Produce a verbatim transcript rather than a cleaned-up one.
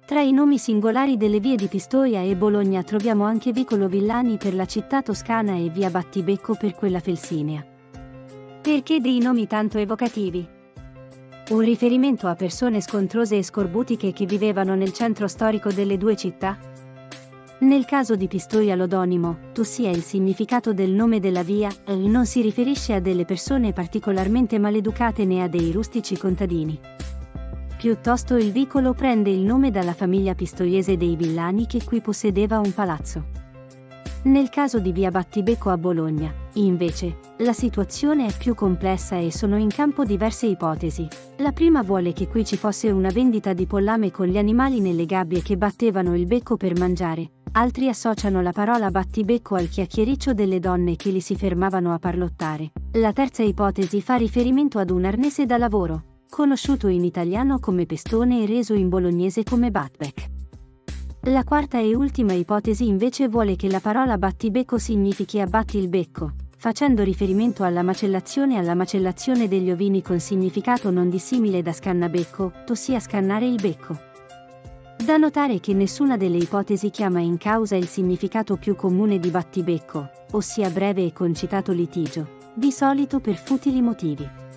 Tra i nomi singolari delle vie di Pistoia e Bologna troviamo anche Vicolo Villani per la città toscana e via Battibecco per quella felsinea. Perché dei nomi tanto evocativi? Un riferimento a persone scontrose e scorbutiche che vivevano nel centro storico delle due città? Nel caso di Pistoia l'odonimo, ossia il significato del nome della via, non si riferisce a delle persone particolarmente maleducate né a dei rustici contadini. Piuttosto il vicolo prende il nome dalla famiglia pistoiese dei Villani che qui possedeva un palazzo. Nel caso di via Battibecco a Bologna, invece, la situazione è più complessa e sono in campo diverse ipotesi. La prima vuole che qui ci fosse una vendita di pollame con gli animali nelle gabbie che battevano il becco per mangiare, altri associano la parola battibecco al chiacchiericcio delle donne che li si fermavano a parlottare. La terza ipotesi fa riferimento ad un arnese da lavoro, conosciuto in italiano come pestone e reso in bolognese come batbeck. La quarta e ultima ipotesi invece vuole che la parola battibecco significhi abbatti il becco, facendo riferimento alla macellazione e alla macellazione degli ovini con significato non dissimile da scannabecco, ossia scannare il becco. Da notare che nessuna delle ipotesi chiama in causa il significato più comune di battibecco, ossia breve e concitato litigio, di solito per futili motivi.